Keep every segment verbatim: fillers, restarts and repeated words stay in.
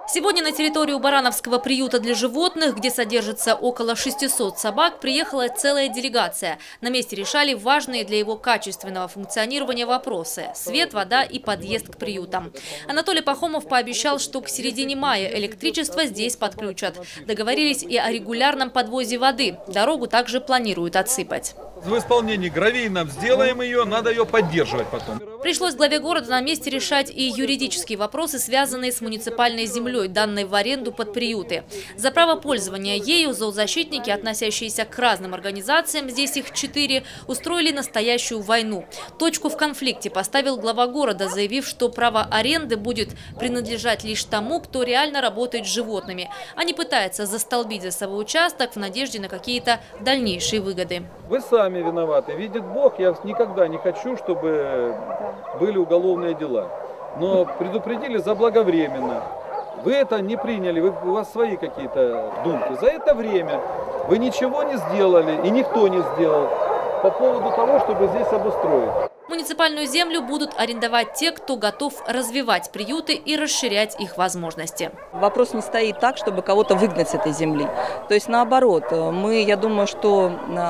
Сегодня на территорию Барановского приюта для животных, где содержится около шестисот собак, приехала целая делегация. На месте решали важные для его качественного функционирования вопросы – свет, вода и подъезд к приютам. Анатолий Пахомов пообещал, что к середине мая электричество здесь подключат. Договорились и о регулярном подвозе воды. Дорогу также планируют отсыпать. В исполнении гравийном сделаем ее, надо ее поддерживать потом. Пришлось главе города на месте решать и юридические вопросы, связанные с муниципальной землей, данной в аренду под приюты. За право пользования ею зоозащитники, относящиеся к разным организациям, здесь их четыре, устроили настоящую войну. Точку в конфликте поставил глава города, заявив, что право аренды будет принадлежать лишь тому, кто реально работает с животными, а не пытается застолбить за собой участок в надежде на какие-то дальнейшие выгоды. Вы сами виноваты. Видит Бог, я никогда не хочу, чтобы были уголовные дела. Но предупредили заблаговременно. Вы это не приняли, вы, у вас свои какие-то думки. За это время вы ничего не сделали, и никто не сделал по поводу того, чтобы здесь обустроить. Муниципальную землю будут арендовать те, кто готов развивать приюты и расширять их возможности. Вопрос не стоит так, чтобы кого-то выгнать с этой земли. То есть наоборот, мы, я думаю, что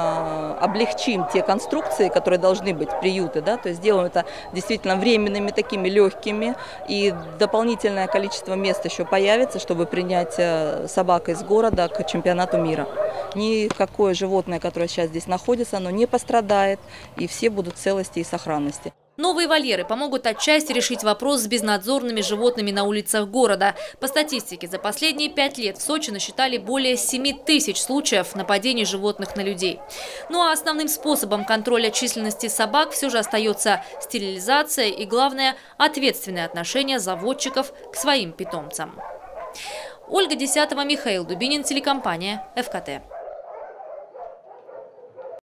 облегчим те конструкции, которые должны быть приюты, да, то есть сделаем это действительно временными, такими легкими, и дополнительное количество мест еще появится, чтобы принять собак из города к чемпионату мира. Никакое животное, которое сейчас здесь находится, оно не пострадает, и все будут в целости и сохранности. Новые вольеры помогут отчасти решить вопрос с безнадзорными животными на улицах города. По статистике, за последние пять лет в Сочи насчитали более семи тысяч случаев нападений животных на людей. Ну а основным способом контроля численности собак все же остается стерилизация и, главное, ответственное отношение заводчиков к своим питомцам. Ольга Десятова, Михаил Дубинин, телекомпания ФКТ.